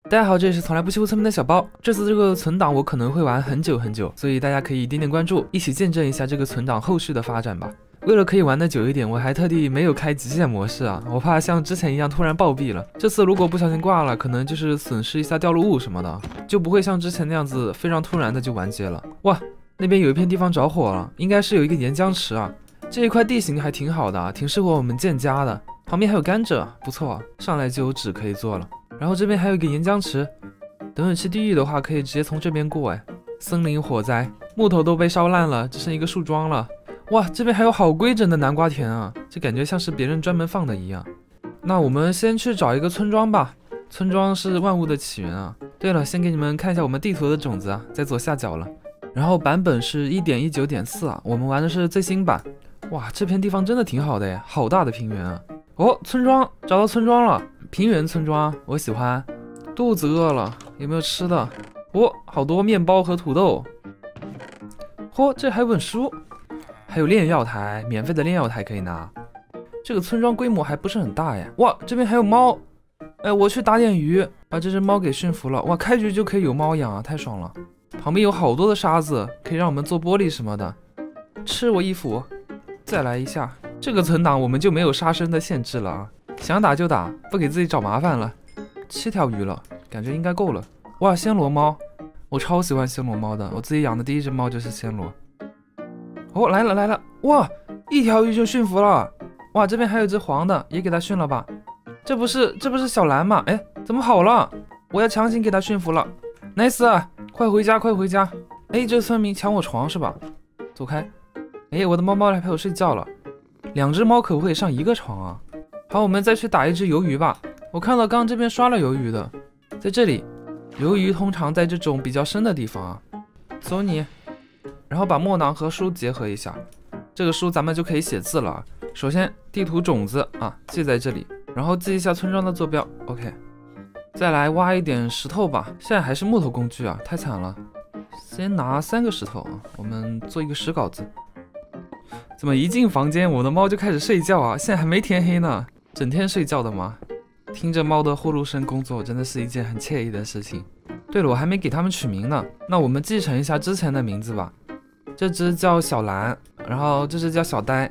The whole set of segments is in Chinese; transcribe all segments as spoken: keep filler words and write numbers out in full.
大家好，这里是从来不欺负村民的小包。这次这个存档我可能会玩很久很久，所以大家可以点点关注，一起见证一下这个存档后续的发展吧。为了可以玩得久一点，我还特地没有开极限模式啊，我怕像之前一样突然暴毙了。这次如果不小心挂了，可能就是损失一下掉落物什么的，就不会像之前那样子非常突然的就完结了。哇，那边有一片地方着火了，应该是有一个岩浆池啊。这一块地形还挺好的啊，挺适合我们建家的。旁边还有甘蔗，不错，上来就有纸可以做了。然后这边还有一个岩浆池，等会去地狱的话可以直接从这边过。哎，森林火灾，木头都被烧烂了，只剩一个树桩了。哇，这边还有好规整的南瓜田啊，这感觉像是别人专门放的一样。那我们先去找一个村庄吧，村庄是万物的起源啊。对了，先给你们看一下我们地图的种子啊，在左下角了。然后版本是 一点一九点四 啊，我们玩的是最新版。哇，这片地方真的挺好的耶，好大的平原啊。哦，村庄，找到村庄了，平原村庄，我喜欢。肚子饿了，有没有吃的？哦，好多面包和土豆。嚯、哦，这还有本书，还有炼药台，免费的炼药台可以拿。这个村庄规模还不是很大耶。哇，这边还有猫。哎，我去打点鱼，把这只猫给驯服了。哇，开局就可以有猫养啊，太爽了。旁边有好多的沙子，可以让我们做玻璃什么的。吃我衣服，再来一下。这个存档我们就没有杀生的限制了啊，想打就打，不给自己找麻烦了。七条鱼了，感觉应该够了。哇，暹罗猫，我超喜欢暹罗猫的，我自己养的第一只猫就是暹罗。哦，来了来了，哇，一条鱼就驯服了。哇，这边还有只黄的，也给它驯了吧。这不是这不是小蓝吗？哎，怎么跑了？我要强行给它驯服了。nice， 快回家快回家。哎，这村民抢我床是吧？走开。哎，我的猫猫来陪我睡觉了。两只猫可不可以上一个床啊？好，我们再去打一只鱿鱼吧。我看到刚刚这边刷了鱿鱼的，在这里。鱿鱼通常在这种比较深的地方啊。走你，然后把墨囊和书结合一下，这个书咱们就可以写字了啊。首先地图种子啊记在这里，然后记一下村庄的坐标。OK， 再来挖一点石头吧。现在还是木头工具啊，太惨了。先拿三个石头啊，我们做一个石镐子。怎么一进房间我的猫就开始睡觉啊？现在还没天黑呢，整天睡觉的吗？听着猫的呼噜声工作真的是一件很惬意的事情。对了，我还没给它们取名呢，那我们继承一下之前的名字吧。这只叫小蓝，然后这只叫小呆。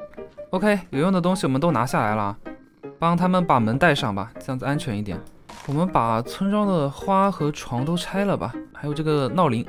OK， 有用的东西我们都拿下来了，帮他们把门带上吧，这样子安全一点。我们把村庄的花和床都拆了吧，还有这个闹铃。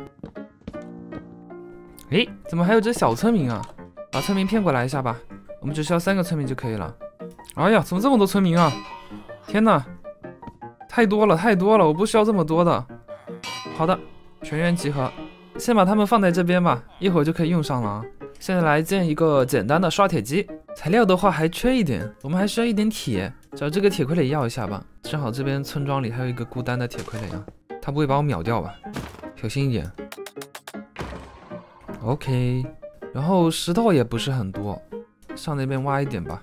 诶，怎么还有只小村民啊？把村民骗过来一下吧，我们只需要三个村民就可以了。哎呀，怎么这么多村民啊？天哪，太多了太多了，我不需要这么多的。好的，全员集合，先把他们放在这边吧，一会儿就可以用上了啊。现在来建一个简单的刷铁机，材料的话还缺一点，我们还需要一点铁，找这个铁傀儡要一下吧。正好这边村庄里还有一个孤单的铁傀儡啊，他不会把我秒掉吧？小心一点。OK。然后石头也不是很多，上那边挖一点吧。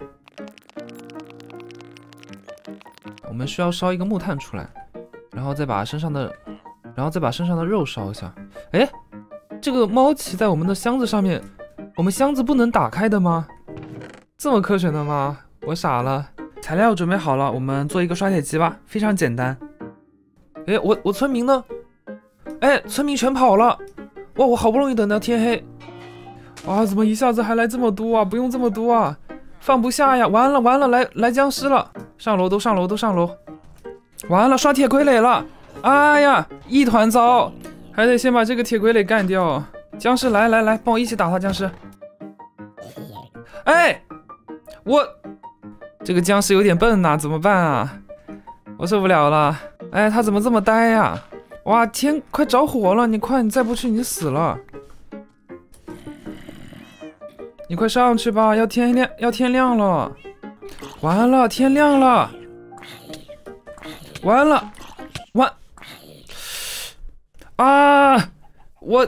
我们需要烧一个木炭出来，然后再把身上的，然后再把身上的肉烧一下。哎，这个猫骑在我们的箱子上面，我们箱子不能打开的吗？这么科学的吗？我傻了。材料准备好了，我们做一个刷铁机吧，非常简单。哎，我我村民呢？哎，村民全跑了。哇，我好不容易等到天黑。啊！怎么一下子还来这么多啊？不用这么多啊，放不下呀！完了完了，来来僵尸了！上楼都上楼都上楼！完了，刷铁傀儡了！哎呀，一团糟，还得先把这个铁傀儡干掉。僵尸来来来，帮我一起打他！僵尸！哎，我这个僵尸有点笨呐、啊，怎么办啊？我受不了了！哎，他怎么这么呆呀？哇，天快着火了！你快，你再不去你就死了！你快上去吧，要天亮，要天亮了！完了，天亮了！完了，完啊！我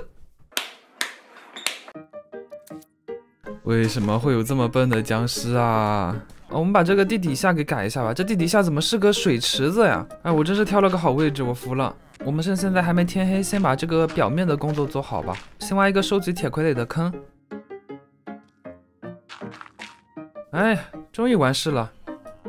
为什么会有这么笨的僵尸啊？我们把这个地底下给改一下吧，这地底下怎么是个水池子呀？哎，我真是挑了个好位置，我服了。我们趁现在还没天黑，先把这个表面的工作做好吧。先挖一个收集铁傀儡的坑。哎，终于完事了。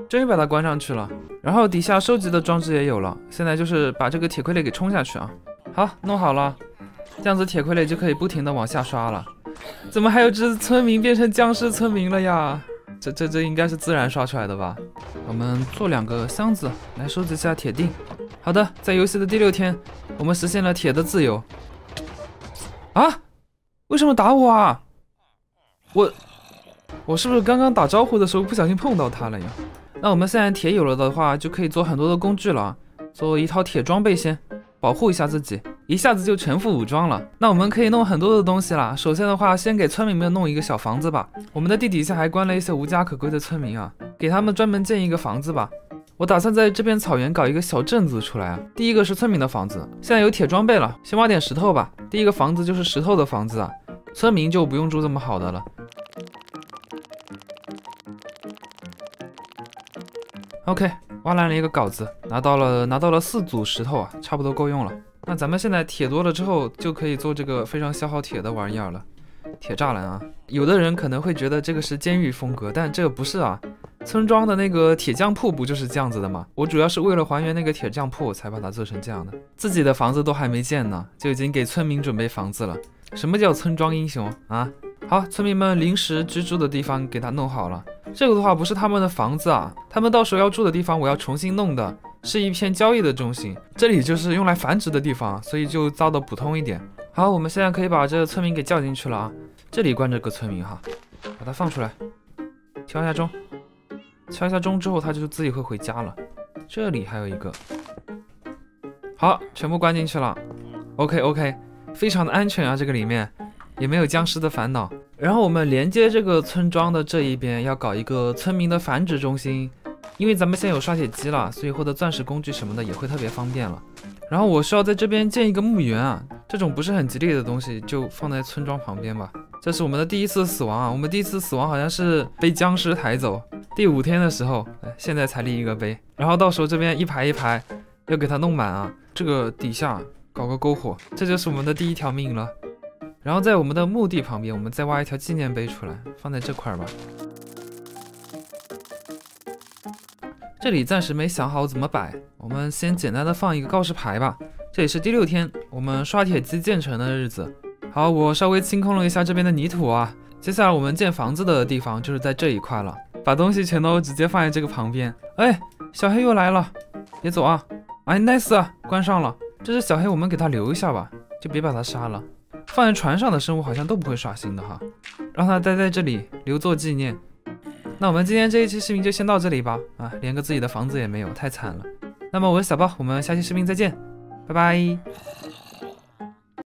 终于把它关上去了。然后底下收集的装置也有了，现在就是把这个铁傀儡给冲下去啊。好，弄好了，这样子铁傀儡就可以不停的往下刷了。怎么还有只村民变成僵尸村民了呀？这这这应该是自然刷出来的吧？我们做两个箱子来收集一下铁锭。好的，在游戏的第六天，我们实现了铁的自由。啊？为什么打我啊？我我是不是刚刚打招呼的时候不小心碰到他了呀？那我们现在铁有了的话，就可以做很多的工具了，做一套铁装备先，保护一下自己，一下子就全副武装了。那我们可以弄很多的东西啦。首先的话，先给村民们弄一个小房子吧。我们的地底下还关了一些无家可归的村民啊，给他们专门建一个房子吧。我打算在这片草原搞一个小镇子出来啊。第一个是村民的房子，现在有铁装备了，先挖点石头吧。第一个房子就是石头的房子啊，村民就不用住这么好的了。OK， 挖来了一个镐子，拿到了拿到了四组石头啊，差不多够用了。那咱们现在铁多了之后，就可以做这个非常消耗铁的玩意儿了。铁栅栏啊，有的人可能会觉得这个是监狱风格，但这个不是啊。村庄的那个铁匠铺不就是这样子的吗？我主要是为了还原那个铁匠铺才把它做成这样的。自己的房子都还没建呢，就已经给村民准备房子了。什么叫村庄英雄啊？好，村民们临时居住的地方给他弄好了。这个的话不是他们的房子啊，他们到时候要住的地方我要重新弄的，是一片交易的中心，这里就是用来繁殖的地方，所以就造的普通一点。好，我们现在可以把这个村民给叫进去了啊。这里关着个村民哈，把他放出来，敲一下钟，敲一下钟之后他就自己会回家了。这里还有一个，好，全部关进去了。OK OK， 非常的安全啊，这个里面也没有僵尸的烦恼。然后我们连接这个村庄的这一边要搞一个村民的繁殖中心，因为咱们现在有刷铁机了，所以获得钻石工具什么的也会特别方便了。然后我需要在这边建一个墓园啊，这种不是很吉利的东西就放在村庄旁边吧。这是我们的第一次死亡啊，我们第一次死亡好像是被僵尸抬走，第五天的时候，现在才立一个碑。然后到时候这边一排一排要给它弄满啊，这个底下搞个篝火，这就是我们的第一条命了。然后在我们的墓地旁边，我们再挖一条纪念碑出来，放在这块吧。这里暂时没想好怎么摆，我们先简单的放一个告示牌吧。这里是第六天，我们刷铁机建成的日子。好，我稍微清空了一下这边的泥土啊。接下来我们建房子的地方就是在这一块了，把东西全都直接放在这个旁边。哎，小黑又来了，别走啊！哎 ，nice 啊，关上了。这只小黑我们给它留一下吧，就别把它杀了。放在船上的生物好像都不会刷新的哈，让它待在这里留作纪念。那我们今天这一期视频就先到这里吧，啊，连个自己的房子也没有，太惨了。那么我是小豹，我们下期视频再见，拜拜。